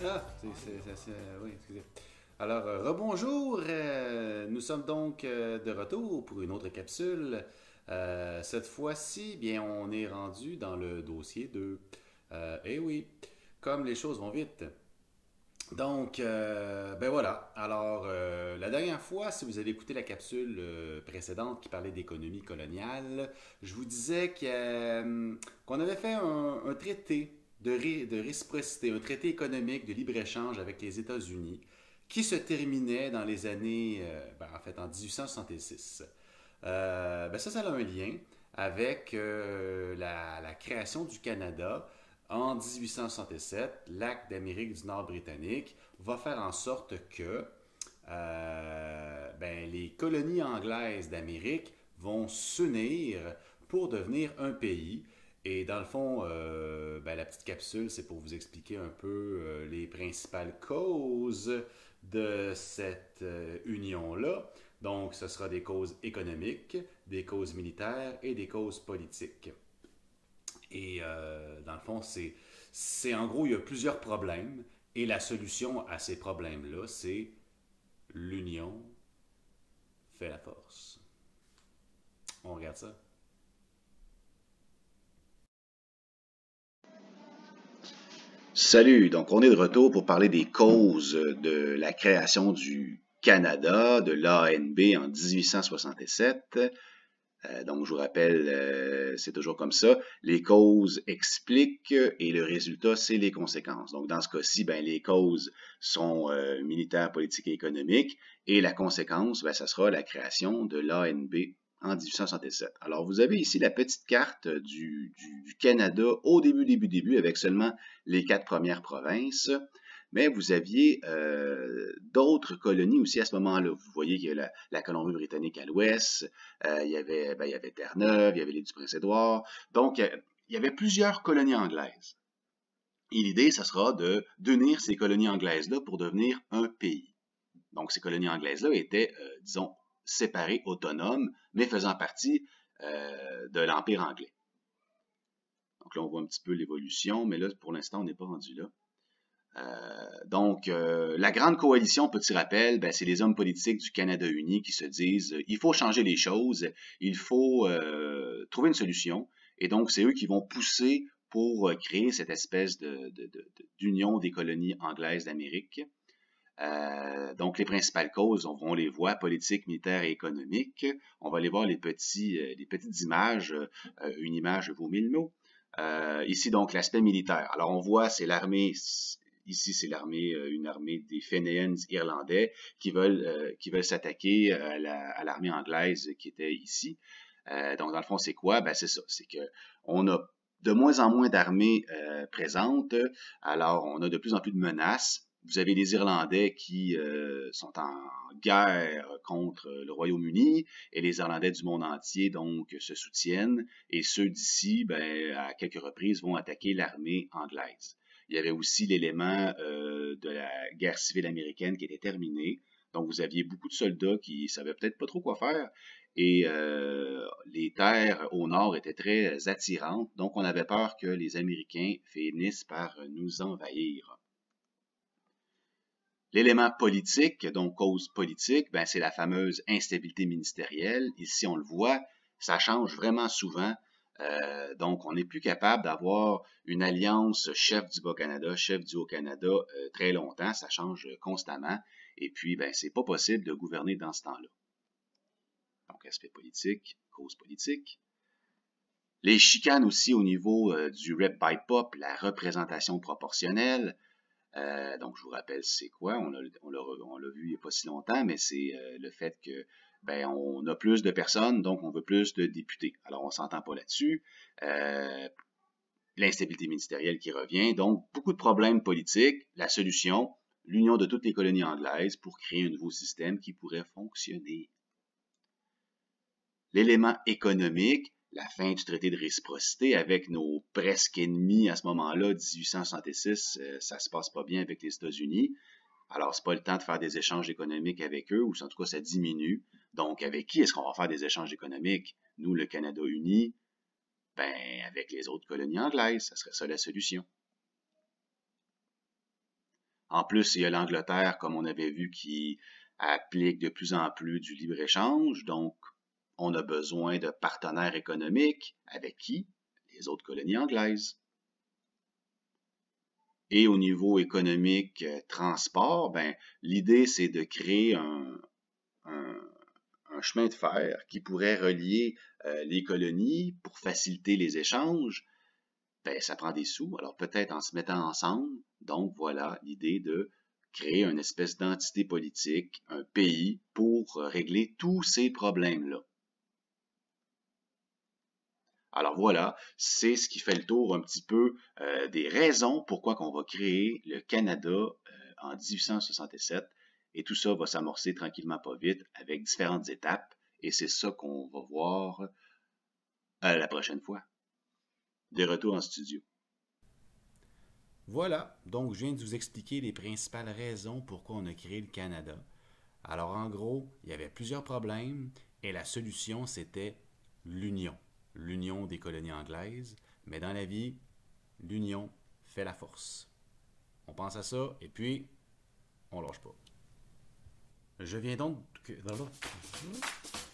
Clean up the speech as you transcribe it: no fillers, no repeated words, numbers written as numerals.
Ah, oui, excusez. Alors, rebonjour. Nous sommes donc de retour pour une autre capsule. Cette fois-ci, bien, on est rendu dans le dossier 2. Eh oui, comme les choses vont vite. Donc, ben voilà. Alors, la dernière fois, si vous avez écouté la capsule précédente qui parlait d'économie coloniale, je vous disais qu'on avait fait un traité de réciprocité, un traité économique de libre-échange avec les États-Unis qui se terminait dans les années, ben, en fait, en 1866. Ben ça a un lien avec la création du Canada en 1867. L'acte d'Amérique du Nord britannique va faire en sorte que ben, les colonies anglaises d'Amérique vont s'unir pour devenir un pays. Et dans le fond, ben, la petite capsule, c'est pour vous expliquer un peu les principales causes de cette union-là. Donc, ce sera des causes économiques, des causes militaires et des causes politiques. Et dans le fond, c'est en gros, il y a plusieurs problèmes. Et la solution à ces problèmes-là, c'est l'union fait la force. On regarde ça. Salut, donc on est de retour pour parler des causes de la création du Canada, de l'ANB en 1867. Donc je vous rappelle, c'est toujours comme ça, les causes expliquent et le résultat, c'est les conséquences. Donc dans ce cas-ci, ben, les causes sont militaires, politiques et économiques et la conséquence, ben, ça sera la création de l'ANB en 1867. Alors, vous avez ici la petite carte du Canada au début, avec seulement les 4 premières provinces. Mais vous aviez d'autres colonies aussi à ce moment-là. Vous voyez qu'il y a la Colombie-Britannique à l'ouest, il y avait Terre-Neuve, il y avait l'île du Prince-Édouard. Donc, il y avait plusieurs colonies anglaises. Et l'idée, ça sera d'unir ces colonies anglaises-là pour devenir un pays. Donc, ces colonies anglaises-là étaient, disons, séparées, autonomes, mais faisant partie de l'Empire anglais. Donc là, on voit un petit peu l'évolution, mais là, pour l'instant, on n'est pas rendu là. Donc, la grande coalition, petit rappel, ben, c'est les hommes politiques du Canada uni qui se disent il faut changer les choses, il faut trouver une solution. Et donc, c'est eux qui vont pousser pour créer cette espèce d'union des colonies anglaises d'Amérique. Donc, les principales causes, on les voit, politiques, militaires et économiques. On va aller voir les petites images. Une image vaut 1000 mots. Ici, donc, l'aspect militaire. Alors, on voit, c'est l'armée. Ici, c'est une armée des Fenians irlandais qui veulent s'attaquer à l'armée anglaise qui était ici. Donc, dans le fond, c'est quoi? Ben, c'est ça. C'est que on a de moins en moins d'armées présentes. Alors, on a de plus en plus de menaces. Vous avez les Irlandais qui sont en guerre contre le Royaume-Uni et les Irlandais du monde entier donc se soutiennent et ceux d'ici, ben, à quelques reprises, vont attaquer l'armée anglaise. Il y avait aussi l'élément de la guerre civile américaine qui était terminée. Donc vous aviez beaucoup de soldats qui savaient peut-être pas trop quoi faire et les terres au nord étaient très attirantes. Donc on avait peur que les Américains finissent par nous envahir. L'élément politique, donc cause politique, ben, c'est la fameuse instabilité ministérielle. Ici, on le voit, ça change vraiment souvent. Donc, on n'est plus capable d'avoir une alliance chef du Bas-Canada, chef du Haut-Canada très longtemps. Ça change constamment. Et puis, ben, c'est pas possible de gouverner dans ce temps-là. Donc, aspect politique, cause politique. Les chicanes aussi au niveau du rep by pop, la représentation proportionnelle. Donc, je vous rappelle, c'est quoi? On l'a vu il n'y a pas si longtemps, mais c'est le fait que ben, on a plus de personnes, donc on veut plus de députés. Alors, on s'entend pas là-dessus. L'instabilité ministérielle qui revient. Donc, beaucoup de problèmes politiques. La solution, l'union de toutes les colonies anglaises pour créer un nouveau système qui pourrait fonctionner. L'élément économique, la fin du traité de réciprocité avec nos presque ennemis à ce moment-là, 1866, ça se passe pas bien avec les États-Unis. Alors, c'est pas le temps de faire des échanges économiques avec eux, ou en tout cas, ça diminue. Donc, avec qui est-ce qu'on va faire des échanges économiques? Nous, le Canada uni, ben, avec les autres colonies anglaises, ça serait ça la solution. En plus, il y a l'Angleterre, comme on avait vu, qui applique de plus en plus du libre-échange. Donc, on a besoin de partenaires économiques. Avec qui? Les autres colonies anglaises. Et au niveau économique, transport, ben, l'idée, c'est de créer un chemin de fer qui pourrait relier les colonies pour faciliter les échanges. Ben, ça prend des sous, alors peut-être en se mettant ensemble. Donc voilà l'idée de créer une espèce d'entité politique, un pays, pour régler tous ces problèmes-là. Alors voilà, c'est ce qui fait le tour un petit peu des raisons pourquoi qu'on va créer le Canada en 1867. Et tout ça va s'amorcer tranquillement pas vite avec différentes étapes. Et c'est ça qu'on va voir la prochaine fois. De retour en studio. Voilà, donc je viens de vous expliquer les principales raisons pourquoi on a créé le Canada. Alors en gros, il y avait plusieurs problèmes et la solution c'était l'union. L'union des colonies anglaises, mais dans la vie, l'union fait la force. On pense à ça et puis on lâche pas. Je viens donc...